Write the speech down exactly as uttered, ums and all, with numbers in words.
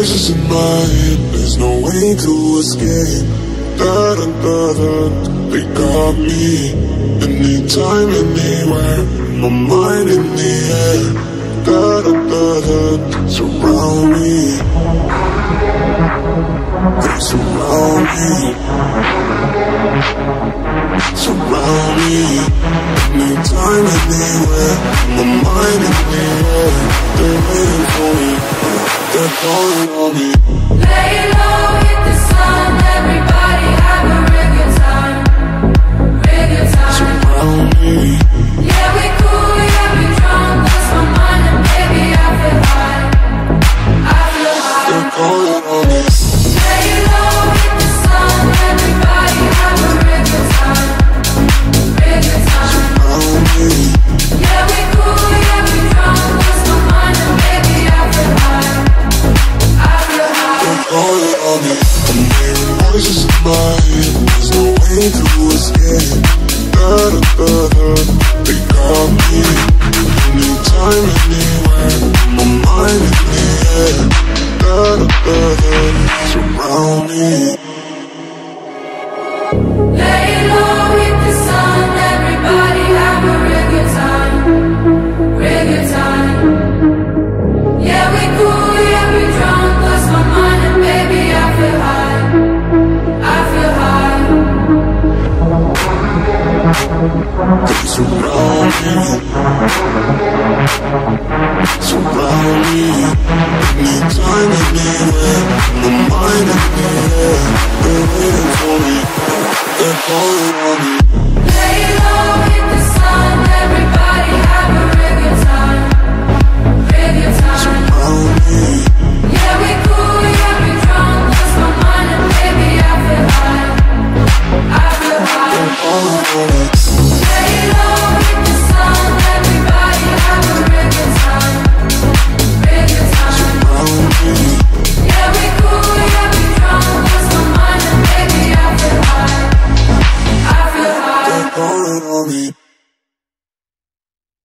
voices in my head, there's no way to escape. Da da da da, they got me. Anytime, anywhere, my mind in the air. Da da da da, surround me. They surround me. Surround me. Anytime, anywhere, my mind in the air. They're waiting for me, they're calling on me. Lay low, hit the sun, everybody have a real good time, real good time. Surround me. Yeah, we cool, yeah, we drunk, lost my mind and baby I feel high, I feel high. They're calling on me. Lay low, hit the sun, everybody have a real good time, real good time. Surround me. Yeah, we cool, yeah, we drunk, lost my mind and baby I feel high, I feel high. They're calling on me. I'm hearing voices in my head, there's no way to escape. Da da da da, they got me. Anytime, anywhere, my mind in the air. Da da da da, surround me. Lay low, hit the sun, everybody have a real good time, real good time. Yeah, we cool, yeah, we drunk, lost my mind and baby I feel high, I feel high. They surround me. Surround me. Anytime, anywhere, my mind in the air. They're waiting for me, they're calling on me.